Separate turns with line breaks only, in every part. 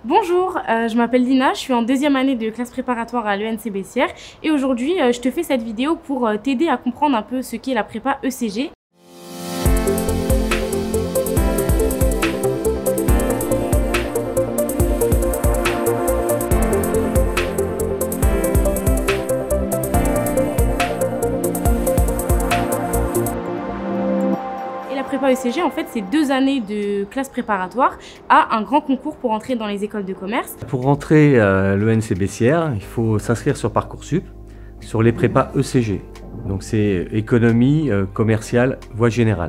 Bonjour, je m'appelle Lina, je suis en deuxième année de classe préparatoire à l'ENC Bessières et aujourd'hui je te fais cette vidéo pour t'aider à comprendre un peu ce qu'est la prépa ECG. La prépa ECG, en fait, c'est 2 années de classe préparatoire à un grand concours pour entrer dans les écoles de commerce.
Pour rentrer à l'ENC Bessières, il faut s'inscrire sur Parcoursup, sur les prépas ECG. Donc c'est économie, commerciale, voie générale.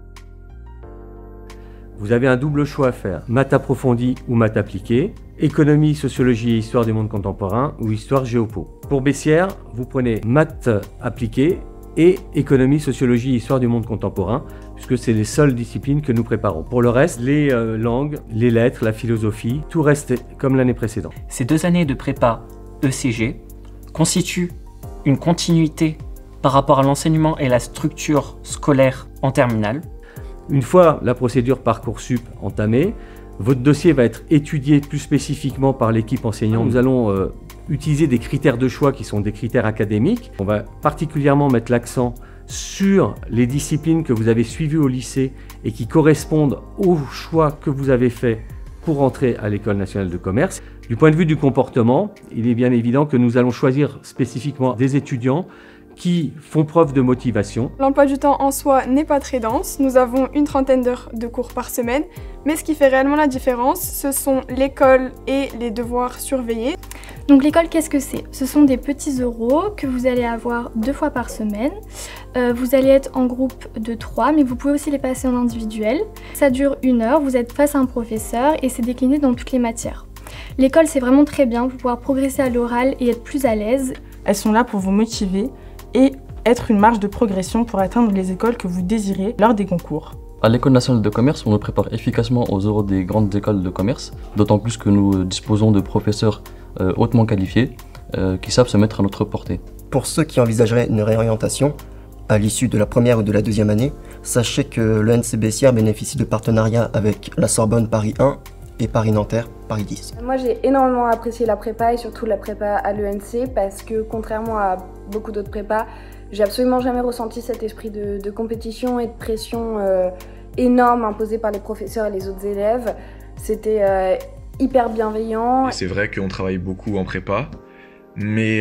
Vous avez un double choix à faire, maths approfondi ou maths appliqué, économie, sociologie et histoire du monde contemporain ou histoire géopo. Pour Bessières, vous prenez maths appliqué et économie, sociologie et histoire du monde contemporain, puisque c'est les seules disciplines que nous préparons. Pour le reste, les langues, les lettres, la philosophie, tout reste comme l'année précédente.
Ces 2 années de prépa ECG constituent une continuité par rapport à l'enseignement et la structure scolaire en terminale.
Une fois la procédure Parcoursup entamée, votre dossier va être étudié plus spécifiquement par l'équipe enseignante. Nous allons utiliser des critères de choix qui sont des critères académiques. On va particulièrement mettre l'accent sur les disciplines que vous avez suivies au lycée et qui correspondent au choix que vous avez fait pour entrer à l'École nationale de commerce. Du point de vue du comportement, il est bien évident que nous allons choisir spécifiquement des étudiants qui font preuve de motivation.
L'emploi du temps en soi n'est pas très dense, nous avons une trentaine d'heures de cours par semaine, mais ce qui fait réellement la différence, ce sont l'école et les devoirs surveillés.
Donc l'école, qu'est-ce que c'est? Ce sont des petits euros que vous allez avoir 2 fois par semaine. Vous allez être en groupe de 3, mais vous pouvez aussi les passer en individuel. Ça dure 1 heure, vous êtes face à un professeur et c'est décliné dans toutes les matières. L'école, c'est vraiment très bien pour pouvoir progresser à l'oral et être plus à l'aise.
Elles sont là pour vous motiver et être une marge de progression pour atteindre les écoles que vous désirez lors des concours.
À l'École nationale de commerce, on nous prépare efficacement aux euros des grandes écoles de commerce, d'autant plus que nous disposons de professeurs hautement qualifiés qui savent se mettre à notre portée.
Pour ceux qui envisageraient une réorientation à l'issue de la première ou de la deuxième année, sachez que l'ENC Bessières bénéficie de partenariats avec la Sorbonne Paris 1 et Paris-Nanterre, Paris 10.
Moi j'ai énormément apprécié la prépa et surtout la prépa à l'ENC parce que contrairement à beaucoup d'autres prépas, j'ai absolument jamais ressenti cet esprit de compétition et de pression énorme imposée par les professeurs et les autres élèves. C'était hyper bienveillant.
C'est vrai qu'on travaille beaucoup en prépa, mais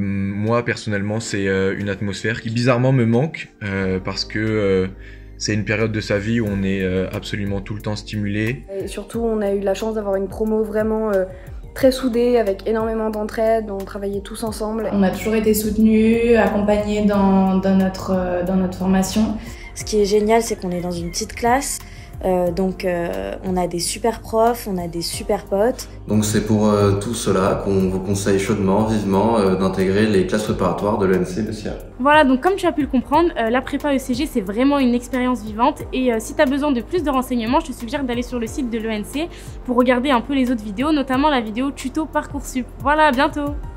moi personnellement c'est une atmosphère qui bizarrement me manque parce que c'est une période de sa vie où on est absolument tout le temps stimulé. Et
surtout, on a eu la chance d'avoir une promo vraiment très soudée, avec énormément d'entraide, on travaillait tous ensemble.
On a toujours été soutenus, accompagnés dans notre formation.
Ce qui est génial, c'est qu'on est dans une petite classe, donc on a des super profs, on a des super potes.
Donc c'est pour tout cela qu'on vous conseille chaudement, vivement, d'intégrer les classes préparatoires de l'ENC Bessières.
Voilà, donc comme tu as pu le comprendre, la prépa ECG c'est vraiment une expérience vivante et si tu as besoin de plus de renseignements, je te suggère d'aller sur le site de l'ENC pour regarder un peu les autres vidéos, notamment la vidéo tuto Parcoursup. Voilà, à bientôt!